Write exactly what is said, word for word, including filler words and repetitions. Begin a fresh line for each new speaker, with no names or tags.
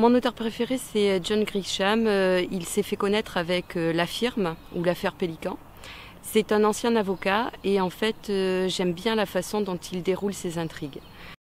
mon auteur préféré, c'est John Grisham. Il s'est fait connaître avec La Firme ou L'Affaire Pélican. C'est un ancien avocat et en fait, j'aime bien la façon dont il déroule ses intrigues.